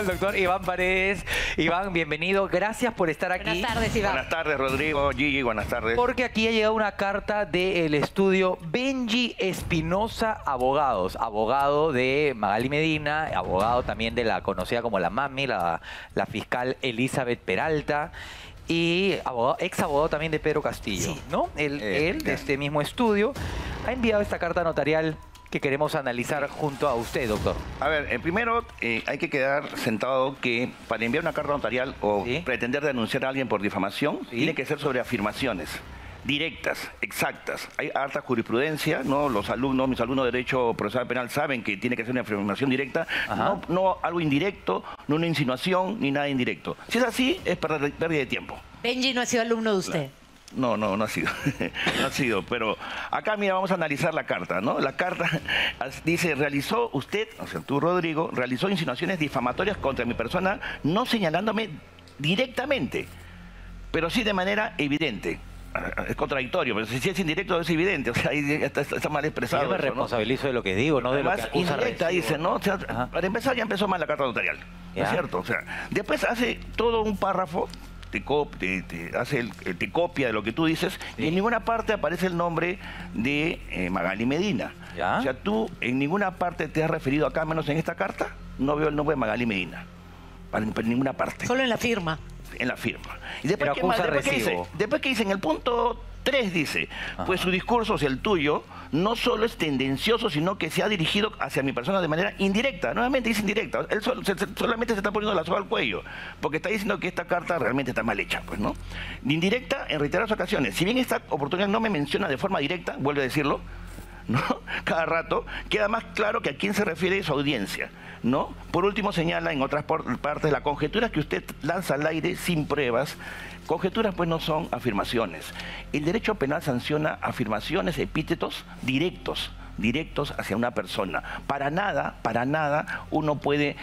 al doctor Iván Paredes. Iván, bienvenido. Gracias por estar aquí. Buenas tardes, Iván. Buenas tardes, Rodrigo, Gigi, buenas tardes. Porque aquí ha llegado una carta del estudio Benji Espinosa Abogados. Abogado de Magali Medina, abogado también de la conocida como la Mami, la fiscal Elizabeth Peralta. Y ex abogado también de Pedro Castillo, Sí. ¿no? Él, de este mismo estudio, ha enviado esta carta notarial que queremos analizar junto a usted, doctor. A ver, primero hay que quedar sentado que para enviar una carta notarial o Sí. pretender denunciar a alguien por difamación, Sí. tiene que ser sobre afirmaciones directas, exactas. Hay harta jurisprudencia, ¿no? Mis alumnos de Derecho Procesal Penal saben que tiene que ser una afirmación directa, no algo indirecto, no una insinuación ni nada indirecto. Si es así, es pérdida de tiempo. Benji no ha sido alumno de usted. No ha sido. No ha sido, pero acá, mira, vamos a analizar la carta, ¿no? La carta dice, realizó usted, o sea, tú, Rodrigo, realizó insinuaciones difamatorias contra mi persona, no señalándome directamente, pero sí de manera evidente. Es contradictorio, pero si es indirecto es evidente, o sea, ahí está mal expresado. Yo me eso, ¿no? responsabilizo de lo que digo, no de lo que Además, acusa indirecta, recibo. dice, ¿no? O sea, para empezar ya empezó mal la carta notarial, ¿no es Ya. cierto? O sea, después hace todo un párrafo, te copia de lo que tú dices, Sí. y en ninguna parte aparece el nombre de Magali Medina. Ya. O sea, tú en ninguna parte te has referido acá, menos en esta carta, no veo el nombre de Magali Medina. En ninguna parte. Solo en la firma. En la firma. Y después, Pero acusa recibo. después que dice, en el punto 3 dice, pues su discurso, o sea, el tuyo, no solo es tendencioso, sino que se ha dirigido hacia mi persona de manera indirecta. Nuevamente dice indirecta. Él solamente se está poniendo la soga al cuello, porque está diciendo que esta carta realmente está mal hecha, pues, ¿no? Indirecta en reiteradas ocasiones. Si bien esta oportunidad no me menciona de forma directa, vuelve a decirlo, ¿no? Cada rato, queda más claro que a quién se refiere su audiencia, ¿no? Por último, señala en otras partes la conjetura que usted lanza al aire sin pruebas. Conjeturas, pues, no son afirmaciones. El derecho penal sanciona afirmaciones, epítetos directos hacia una persona. Para nada uno puede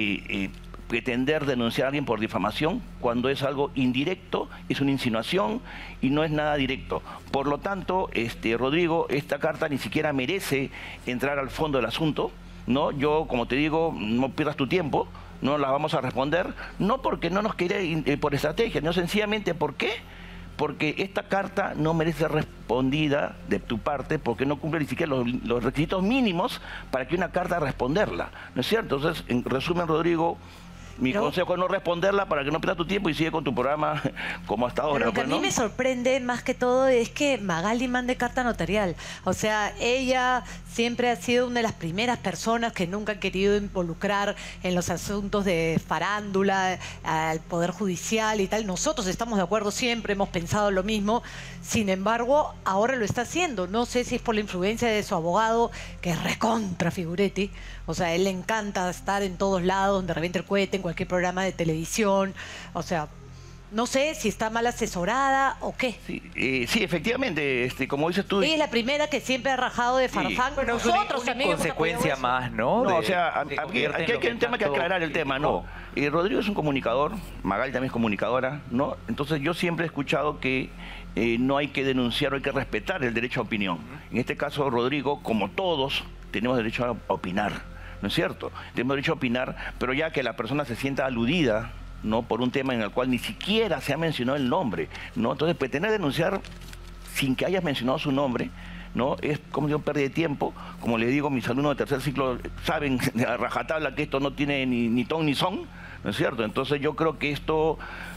pretender denunciar a alguien por difamación cuando es algo indirecto, es una insinuación y no es nada directo. Por lo tanto, Rodrigo, esta carta ni siquiera merece entrar al fondo del asunto, ¿no? Yo, como te digo, no pierdas tu tiempo, no la vamos a responder, no porque no nos quiere por estrategia, no sencillamente ¿por qué? Porque esta carta no merece ser respondida de tu parte porque no cumple ni siquiera los requisitos mínimos para que una carta responderla, ¿no es cierto? Entonces, en resumen, Rodrigo, mi consejo es no responderla para que no pierdas tu tiempo y sigue con tu programa como hasta ahora. Pero lo que pues, a mí ¿no? me sorprende más que todo es que Magali mande carta notarial. O sea, ella siempre ha sido una de las primeras personas que nunca han querido involucrar en los asuntos de farándula, al Poder Judicial y tal. Nosotros estamos de acuerdo siempre, hemos pensado lo mismo. Sin embargo, ahora lo está haciendo. No sé si es por la influencia de su abogado, que es recontra Figuretti. O sea, a él le encanta estar en todos lados, donde revienta el cohete, en cualquier programa de televisión. O sea, no sé si está mal asesorada o qué. Sí, efectivamente, como dices tú... Ella es la primera que siempre ha rajado de Farfán. Bueno, es Nosotros una también hemos consecuencia apoyado eso. más, ¿no? No, De- o sea, se aquí convierte en hay lo que un tema que tanto aclarar el tema, ¿no? Rodrigo es un comunicador, Magali también es comunicadora, ¿no? Entonces yo siempre he escuchado que no hay que denunciar, hay que respetar el derecho a opinión. En este caso, Rodrigo, como todos, tenemos derecho a opinar, ¿no es cierto? Tenemos derecho a opinar, pero ya que la persona se sienta aludida, ¿no? Por un tema en el cual ni siquiera se ha mencionado el nombre, ¿no? Entonces, pretender denunciar sin que hayas mencionado su nombre, ¿no? Es como yo pérdida de tiempo. Como le digo, mis alumnos de tercer ciclo saben a rajatabla que esto no tiene ni ton ni son, ¿no es cierto? Entonces yo creo que esto,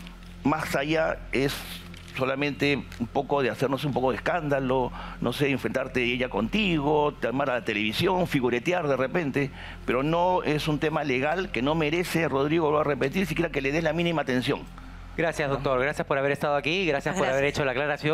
más allá, es solamente un poco de hacernos un poco de escándalo, no sé, enfrentarte ella contigo, llamar a la televisión, figuretear de repente, pero no es un tema legal que no merece, Rodrigo, lo voy a repetir, siquiera que le des la mínima atención. Gracias, doctor. Gracias por haber estado aquí. Gracias por haber hecho la aclaración.